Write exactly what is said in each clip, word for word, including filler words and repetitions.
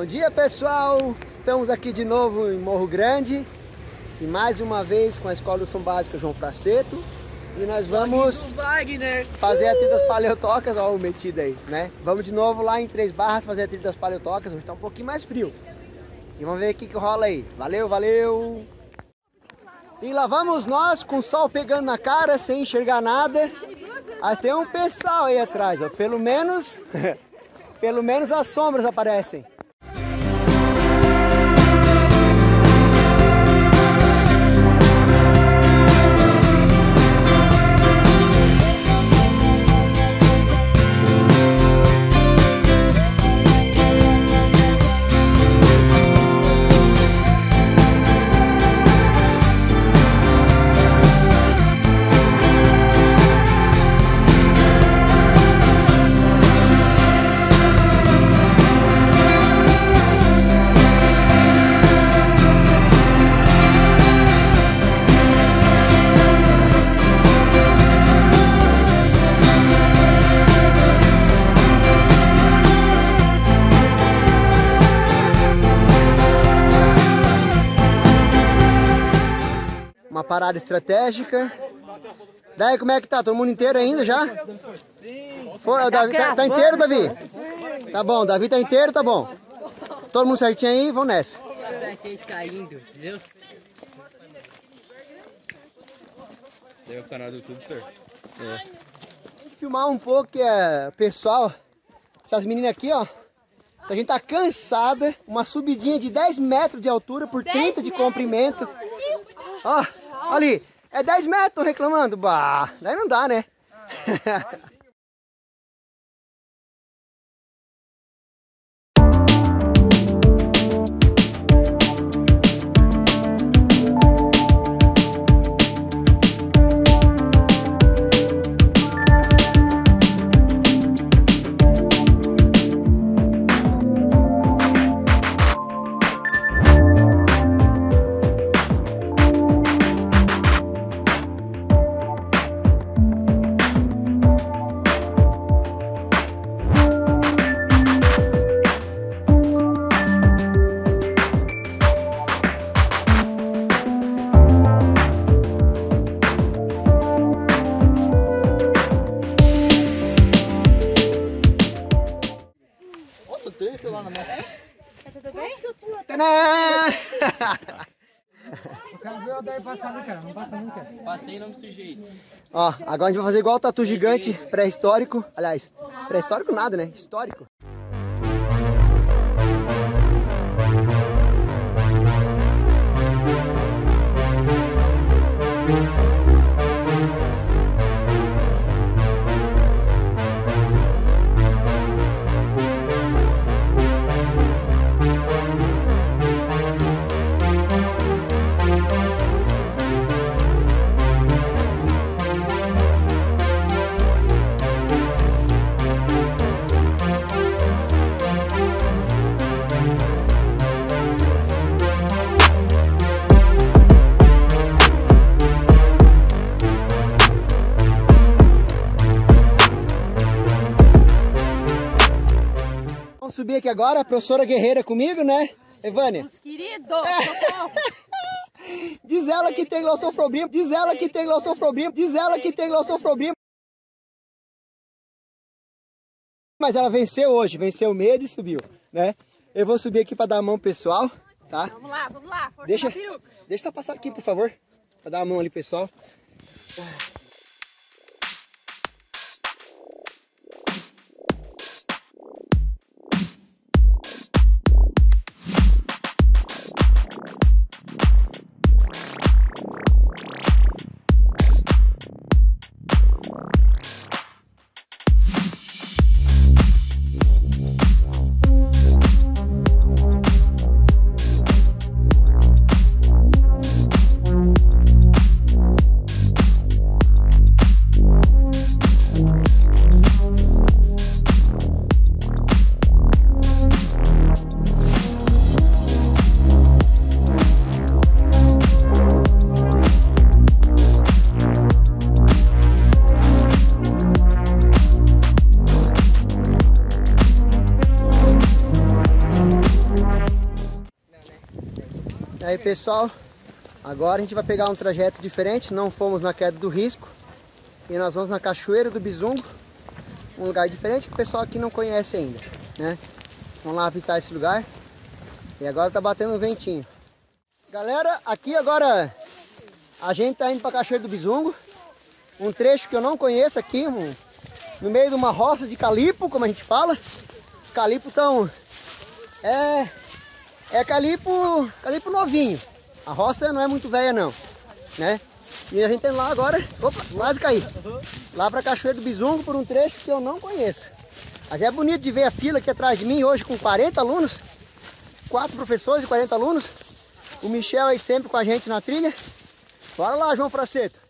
dia, pessoal! Estamos aqui de novo em Morro Grande e mais uma vez com a Escola de Educação Básica João Fraceto, e nós vamos fazer a trilha das paleotocas. Ó, o metido aí, né? Vamos de novo lá em Três Barras fazer a trilha das paleotocas. Hoje tá um pouquinho mais frio e vamos ver o que que rola aí. Valeu, valeu! E lá vamos nós com o sol pegando na cara, sem enxergar nada. Mas tem um pessoal aí atrás, ó. Pelo menos pelo menos as sombras aparecem. Uma parada estratégica. Daí, como é que tá? Todo mundo inteiro ainda já? Sim. Foi, o Davi, tá, tá inteiro, Davi? Sim. Tá bom, Davi tá inteiro, tá bom. Todo mundo certinho aí, vamos nessa. Caindo, entendeu? Esse daí é o canal do YouTube, senhor? É. Vou filmar um pouco, que é pessoal. Essas meninas aqui, ó. A gente tá cansada. Uma subidinha de dez metros de altura por trinta de comprimento. Ó, ali, é dez metros reclamando. Bah, daí não dá, né? Três celular na mão. Tá tudo bem? Eu quero ver o Odair passar, cara. Não passa nunca. Passei e não me sujei. Ó, agora a gente vai fazer igual o tatu gigante pré-histórico. Aliás, pré-histórico nada, né? Histórico. Vamos subir aqui agora, a professora guerreira comigo, né, Evânia? Os queridos, socorro! Diz ela que tem claustrofobia, diz ela que tem claustrofobia, diz ela que tem claustrofobia. Mas ela venceu hoje, venceu o medo e subiu, né? Eu vou subir aqui para dar a mão pro pessoal, tá? Vamos lá, vamos lá, força Deixa, na peruca. deixa eu passar aqui, por favor, para dar a mão ali, pessoal. Aí pessoal, agora a gente vai pegar um trajeto diferente, não fomos na Queda do Risco e nós vamos na Cachoeira do Bizungo, um lugar diferente que o pessoal aqui não conhece ainda, né? Vamos lá visitar esse lugar e agora tá batendo um ventinho. Galera, aqui agora a gente tá indo pra Cachoeira do Bizungo, um trecho que eu não conheço aqui, um, no meio de uma roça de calipo, como a gente fala. Os calipos estão... É... É calipo, calipo novinho. A roça não é muito velha não, né? E a gente tem lá agora, opa, quase caí. Lá pra Cachoeira do Bizungo por um trecho que eu não conheço. Mas é bonito de ver a fila aqui atrás de mim hoje com quarenta alunos. Quatro professores e quarenta alunos. O Michel aí sempre com a gente na trilha. Bora lá, João Fraceto.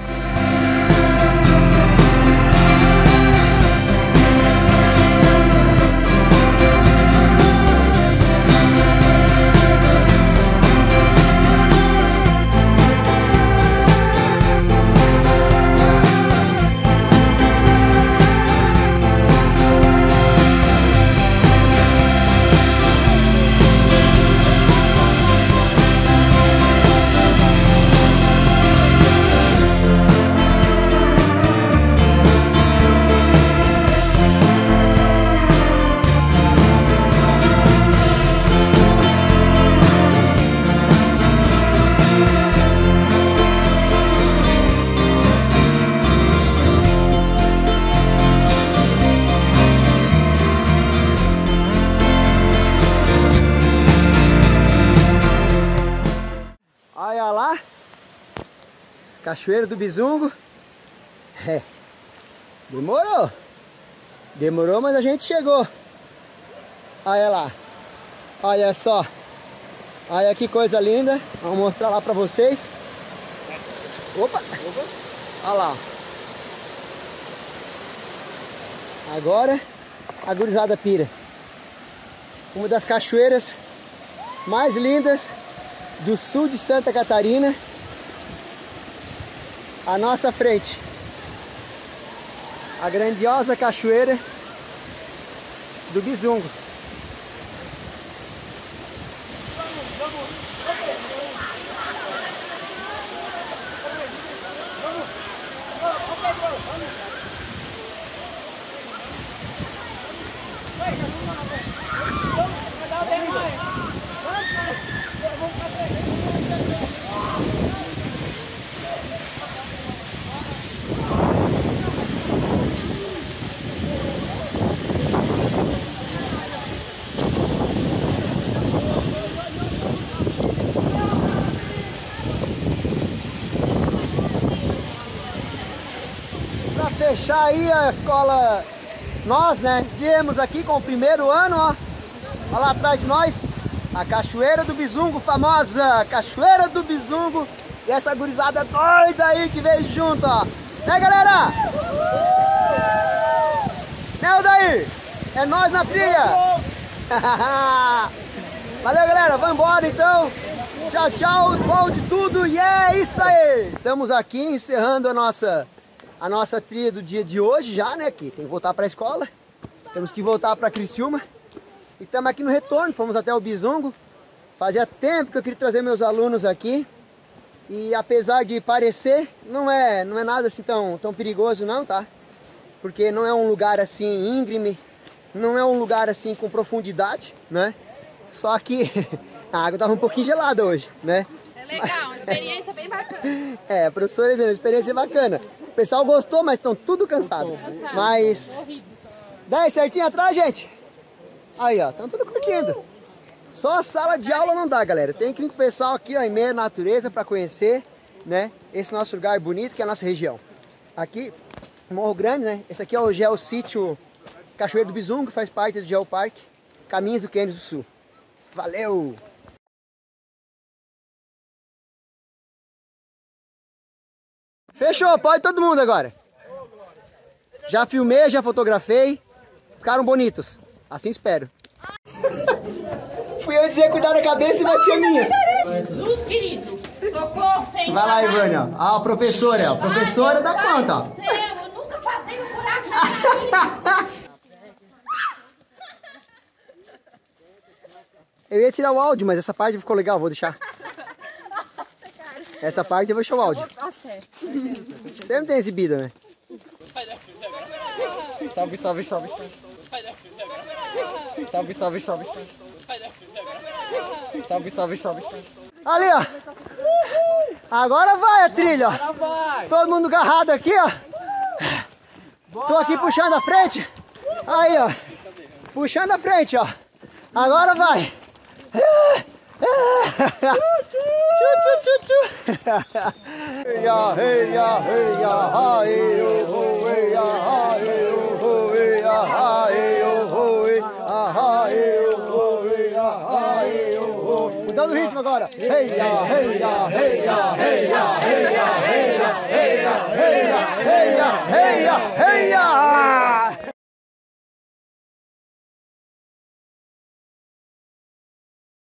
Olha lá, Cachoeira do Bizungo. É, demorou, demorou, mas a gente chegou. Olha lá, olha só, olha que coisa linda. Vou mostrar lá pra vocês. Opa, olha lá. Agora a gurizada pira. Uma das cachoeiras mais lindas do sul de Santa Catarina, à nossa frente, a grandiosa Cachoeira do Bizungo. Fechar aí a escola, nós, né, viemos aqui com o primeiro ano, ó, olha lá atrás de nós, a Cachoeira do Bizungo, famosa Cachoeira do Bizungo, e essa gurizada doida aí que veio junto, ó, né galera? Né, Odair? É nós na trilha! Valeu galera, vamos embora então, tchau, tchau, bom de tudo, e é isso aí! Estamos aqui encerrando a nossa... a nossa trilha do dia de hoje já, né, que tem que voltar para a escola, temos que voltar para Criciúma, e estamos aqui no retorno, fomos até o Bizungo, fazia tempo que eu queria trazer meus alunos aqui, e apesar de parecer, não é, não é nada assim tão, tão perigoso não, tá, porque não é um lugar assim íngreme, não é um lugar assim com profundidade, né, só que a água estava um pouquinho gelada hoje, né. É legal, uma experiência bem bacana. É, a professora dizendo, experiência bacana. O pessoal gostou, mas estão tudo cansados. Cansado, mas... horrível. Daí, certinho atrás, gente? Aí, ó, estão tudo curtindo. Só a sala de aula não dá, galera. Tem que vir com o pessoal aqui, ó, em meio à natureza para conhecer, né, esse nosso lugar bonito que é a nossa região. Aqui, Morro Grande, né? Esse aqui é o Geossítio Cachoeira do Bizungo, que faz parte do Geoparque Caminhos do Quênis do Sul. Valeu! Fechou, pode todo mundo agora. Já filmei, já fotografei. Ficaram bonitos. Assim espero. Fui eu dizer cuidar da cabeça e bati a minha. Jesus, querido. Socorro, Senhor. Vai lá, Ivânia. Ó, ah, a professora, ó. A professora Ai, dá Pai conta, ó. do céu, eu nunca passei no buraco da minha vida. Eu ia tirar o áudio, mas essa parte ficou legal, vou deixar. Essa parte eu vou chamar o áudio. Sempre tem exibido, né? Salve, salve, salve. Salve, salve, salve. Salve, salve, salve. Ali, ó. Agora vai a trilha, ó. Todo mundo agarrado aqui, ó. Tô aqui puxando a frente. Aí, ó. Puxando a frente, ó. Agora vai. Mudando o ritmo agora. Hey, ya, hey, ya, hey, ya, hey, ya, hey, ya, hey, ya, hey, ya, hey, ya.